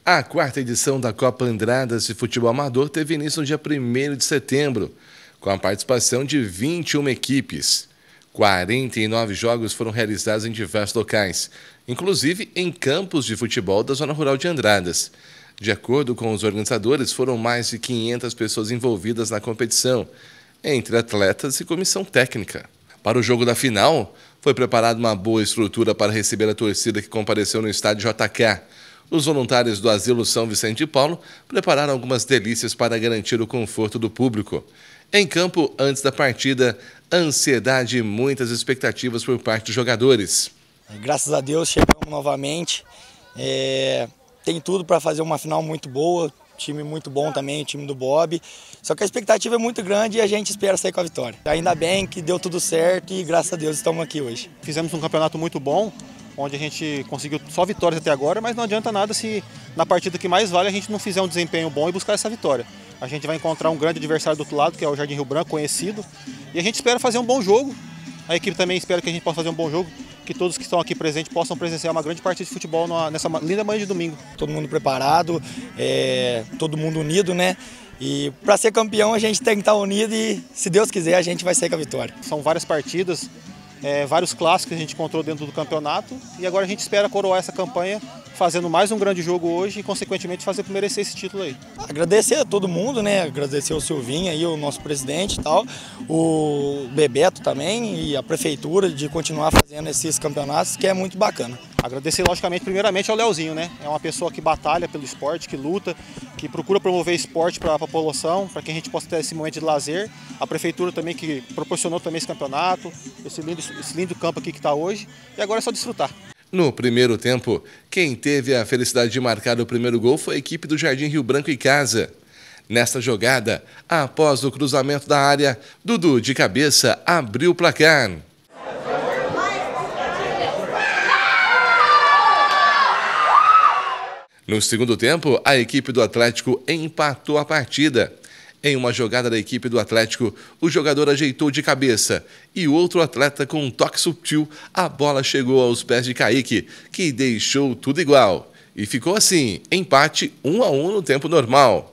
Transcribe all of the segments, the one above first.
A quarta edição da Copa Andradas de Futebol Amador teve início no dia 1º de setembro, com a participação de 21 equipes. 49 jogos foram realizados em diversos locais, inclusive em campos de futebol da zona rural de Andradas. De acordo com os organizadores, foram mais de 500 pessoas envolvidas na competição, entre atletas e comissão técnica. Para o jogo da final, foi preparada uma boa estrutura para receber a torcida que compareceu no estádio JK. Os voluntários do Asilo São Vicente de Paulo prepararam algumas delícias para garantir o conforto do público. Em campo, antes da partida, ansiedade e muitas expectativas por parte dos jogadores. Graças a Deus chegamos novamente, tem tudo para fazer uma final muito boa, time muito bom também, o time do Bob. Só que a expectativa é muito grande e a gente espera sair com a vitória. Ainda bem que deu tudo certo e graças a Deus estamos aqui hoje. Fizemos um campeonato muito bom, onde a gente conseguiu só vitórias até agora, mas não adianta nada se na partida que mais vale a gente não fizer um desempenho bom e buscar essa vitória. A gente vai encontrar um grande adversário do outro lado, que é o Jardim Rio Branco, conhecido, e a gente espera fazer um bom jogo. A equipe também espera que a gente possa fazer um bom jogo, que todos que estão aqui presentes possam presenciar uma grande partida de futebol nessa linda manhã de domingo. Todo mundo preparado, todo mundo unido, né? E para ser campeão a gente tem que estar unido e, se Deus quiser, a gente vai sair com a vitória. São várias partidas, vários clássicos que a gente encontrou dentro do campeonato e agora a gente espera coroar essa campanha fazendo mais um grande jogo hoje e, consequentemente, fazer por merecer esse título aí. Agradecer a todo mundo, né? Agradecer o Silvinho aí, o nosso presidente e tal, o Bebeto também e a prefeitura de continuar fazendo esses campeonatos, que é muito bacana. Agradecer, logicamente, primeiramente ao Leozinho, né? É uma pessoa que batalha pelo esporte, que luta, que procura promover esporte para a população, para que a gente possa ter esse momento de lazer. A prefeitura também que proporcionou também esse campeonato, esse lindo campo aqui que está hoje. E agora é só desfrutar. No primeiro tempo, quem teve a felicidade de marcar o primeiro gol foi a equipe do Jardim Rio Branco e Casa. Nesta jogada, após o cruzamento da área, Dudu, de cabeça, abriu o placar. No segundo tempo, a equipe do Atlético empatou a partida. Em uma jogada da equipe do Atlético, o jogador ajeitou de cabeça e o outro atleta, com um toque sutil, a bola chegou aos pés de Kaique, que deixou tudo igual. E ficou assim, empate 1-1 no tempo normal.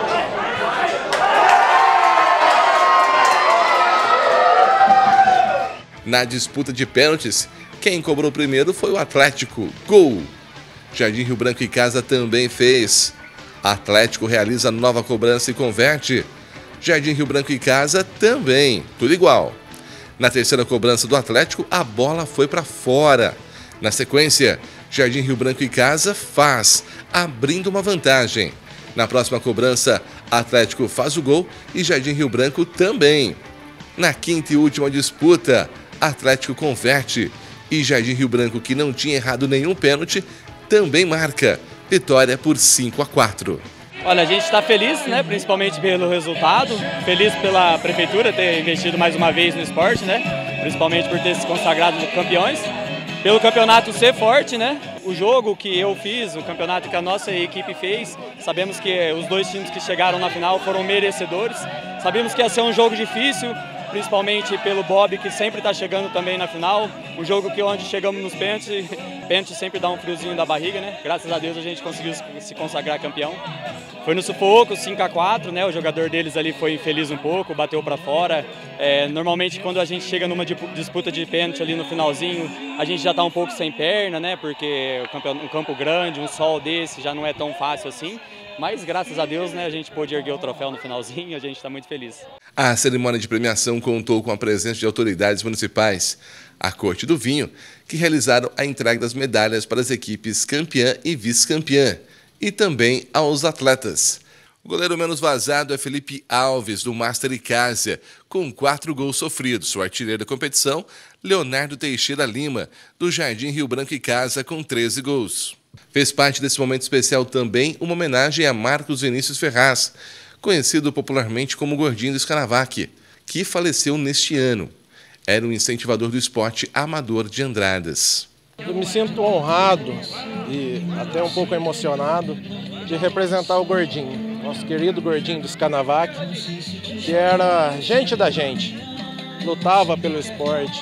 Na disputa de pênaltis, quem cobrou primeiro foi o Atlético. Gol! Jardim Rio Branco e Casa também fez. Atlético realiza nova cobrança e converte. Jardim Rio Branco e Casa também, tudo igual. Na terceira cobrança do Atlético, a bola foi para fora. Na sequência, Jardim Rio Branco e Casa faz, abrindo uma vantagem. Na próxima cobrança, Atlético faz o gol e Jardim Rio Branco também. Na quinta e última disputa, Atlético converte e Jardim Rio Branco, que não tinha errado nenhum pênalti, também marca. Vitória por 5-4. Olha, a gente está feliz, né, principalmente pelo resultado, feliz pela prefeitura ter investido mais uma vez no esporte, né, principalmente por ter se consagrado campeões, pelo campeonato ser forte, né, o jogo que eu fiz, o campeonato que a nossa equipe fez, sabemos que os dois times que chegaram na final foram merecedores, sabemos que ia ser um jogo difícil, principalmente pelo Bob, que sempre está chegando também na final, um jogo que onde chegamos nos pênaltis sempre dá um friozinho da barriga, né? Graças a Deus a gente conseguiu se consagrar campeão. Foi no sufoco, 5-4, né? O jogador deles ali foi infeliz um pouco, bateu para fora. Normalmente quando a gente chega numa disputa de pênalti ali no finalzinho, a gente já está um pouco sem perna, né? Porque um campo grande, um sol desse já não é tão fácil assim. Mas graças a Deus, né, a gente pôde erguer o troféu no finalzinho e a gente está muito feliz. A cerimônia de premiação contou com a presença de autoridades municipais, a Corte do Vinho, que realizaram a entrega das medalhas para as equipes campeã e vice-campeã, e também aos atletas. O goleiro menos vazado é Felipe Alves, do Master Icásia, com 4 gols sofridos. O artilheiro da competição, Leonardo Teixeira Lima, do Jardim Rio Branco e Casa, com 13 gols. Fez parte desse momento especial também uma homenagem a Marcos Vinícius Ferraz, conhecido popularmente como Gordinho do Escanavaque, que faleceu neste ano. Era um incentivador do esporte amador de Andradas. Eu me sinto honrado e até um pouco emocionado de representar o Gordinho, nosso querido Gordinho do Escanavaque, que era gente da gente, lutava pelo esporte,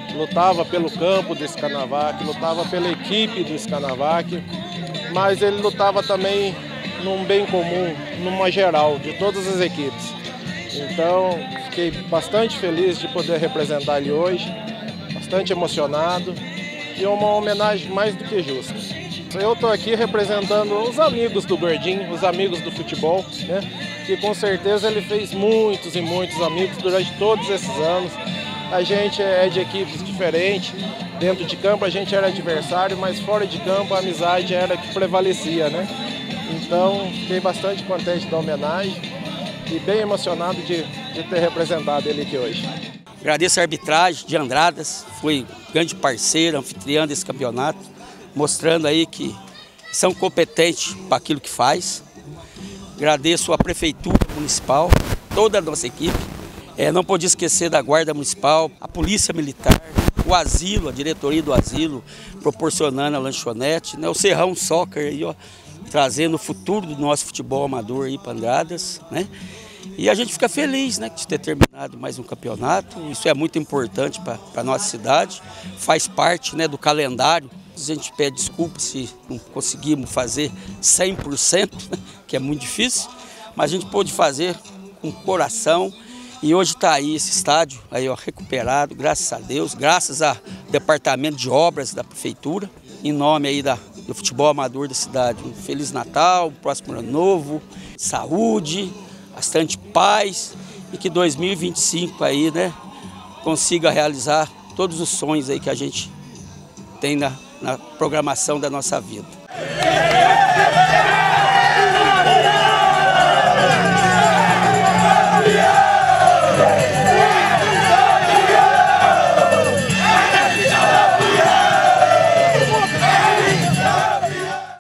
lutava pelo campo do Scanavac, lutava pela equipe do Scanavac, mas ele lutava também num bem comum, numa geral, de todas as equipes. Então, fiquei bastante feliz de poder representar ele hoje, bastante emocionado e uma homenagem mais do que justa. Eu estou aqui representando os amigos do Gordinho, os amigos do futebol, né? Que com certeza ele fez muitos e muitos amigos durante todos esses anos. A gente é de equipes diferentes, dentro de campo a gente era adversário, mas fora de campo a amizade era que prevalecia, né? Então fiquei bastante contente da homenagem e bem emocionado de ter representado ele aqui hoje. Agradeço a arbitragem de Andradas, foi grande parceiro, anfitriã desse campeonato, mostrando aí que são competentes para aquilo que faz. Agradeço a Prefeitura Municipal, toda a nossa equipe. Não podia esquecer da Guarda Municipal, a Polícia Militar, o asilo, a diretoria do asilo, proporcionando a lanchonete, né? O Serrão Soccer aí, ó, trazendo o futuro do nosso futebol amador aí para Andradas, né? E a gente fica feliz, né, de ter terminado mais um campeonato. Isso é muito importante para a nossa cidade, faz parte, né, do calendário. A gente pede desculpa se não conseguimos fazer 100%, né, que é muito difícil, mas a gente pôde fazer com coração. E hoje está aí esse estádio aí, ó, recuperado, graças a Deus, graças ao Departamento de Obras da Prefeitura, em nome aí do futebol amador da cidade. Um Feliz Natal, um próximo ano novo, saúde, bastante paz e que 2025 aí, né, consiga realizar todos os sonhos aí que a gente tem na programação da nossa vida.